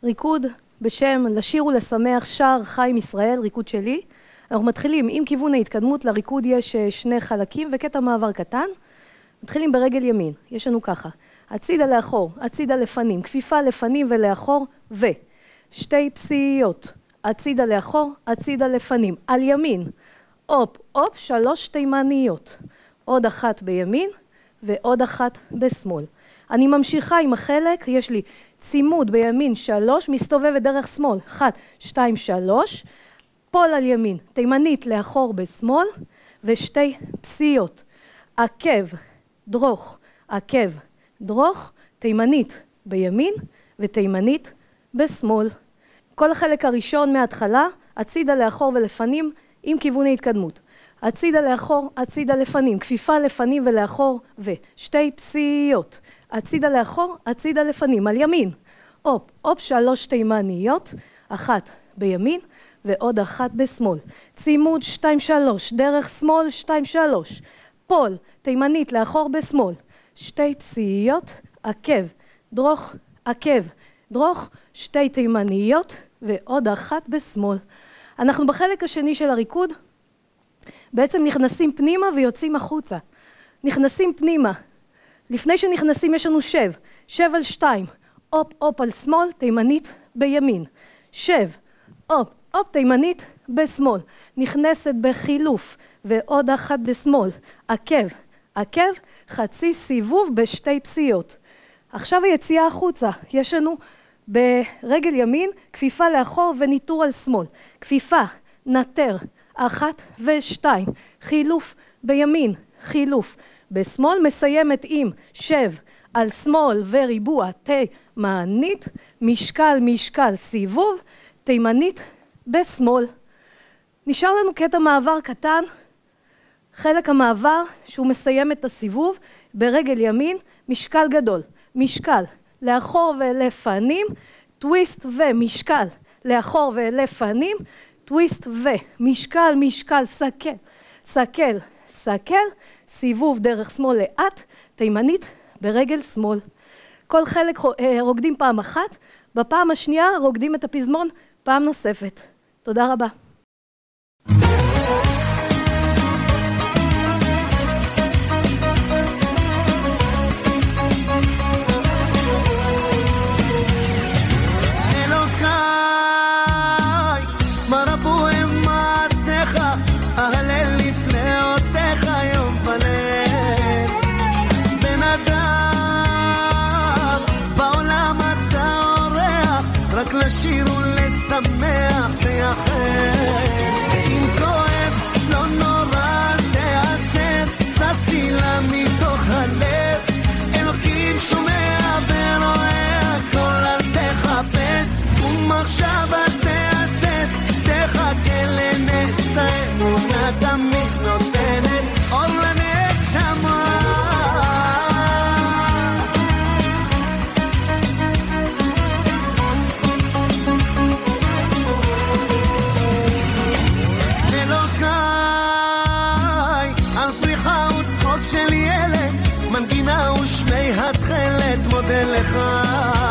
ריקוד בשם לשיר ולשמח שער חיים ישראל, ריקוד שלי. אנחנו מתחילים עם כיוון ההתקדמות, לריקוד יש שני חלקים וקטע מעבר קטן. מתחילים ברגל ימין, יש לנו ככה, הצידה לאחור, הצידה לפנים, כפיפה לפנים ולאחור ושתי פסיעות, הצידה לאחור, הצידה לפנים, על ימין, אופ, אופ, 3 תימניות, עוד אחת בימין ועוד אחת בשמאל. אני ממשיכה עם החלק, יש לי צימוד בימין 3, מסתובבת דרך שמאל, 1, 2, 3, פול על ימין, תימנית לאחור בשמאל, ושתי פסיעות, עקב, דרוך, עקב, דרוך, תימנית בימין ותימנית בשמאל. כל החלק הראשון מההתחלה, הצידה לאחור ולפנים עם כיוון ההתקדמות. הצידה לאחור, הצידה לפנים, כפיפה לפנים ולאחור ושתי פסיעות. הצידה לאחור, הצידה לפנים, על ימין. אופ, אופ, 3 תימניות, אחת בימין ועוד אחת בשמאל. צימוד 2, 3, דרך שמאל 2, 3. פול, תימנית לאחור בשמאל. שתי פסיעות, עקב, דרוך, עקב, דרוך, 2 תימניות ועוד אחת בשמאל. אנחנו בחלק השני של הריקוד, בעצם נכנסים פנימה ויוצאים החוצה. נכנסים פנימה. לפני שנכנסים יש לנו שב. שב על 2. אופ, אופ על שמאל, תימנית בימין. שב, אופ, אופ, תימנית בשמאל. נכנסת בחילוף ועוד אחת בשמאל. עקב, עקב, חצי סיבוב בשתי פסיעות. עכשיו היציאה החוצה. יש לנו ברגל ימין, כפיפה לאחור וניטור על שמאל. כפיפה, נטר, 1 ו2. חילוף בימין, חילוף בשמאל. מסיימת עם שב על שמאל וריבוע תימנית. משקל, משקל, סיבוב, תימנית בשמאל. נשאר לנו קטע מעבר קטן. חלק המעבר שהוא מסיים את הסיבוב ברגל ימין, משקל גדול. משקל לאחור ולפנים, טוויסט ומשקל לאחור ולפנים, טוויסט ומשקל, משקל, סקל, סקל, סקל, סיבוב דרך שמאל לאט, תימנית ברגל שמאל. כל חלק רוקדים פעם אחת, בפעם השנייה רוקדים את הפזמון פעם נוספת. תודה רבה. לשיר ולשמח תייחד, אם כואב לא נורא תעצב, שא תפילה מתוך הלב, אלוקים שומע ורואה הכל, אל תחפש ומחשבה תאסס, תחכה לנס, האמונה תמיד נותנת אור לנשמה. של ילד, מנגינה ושמי התחלת, מודה לך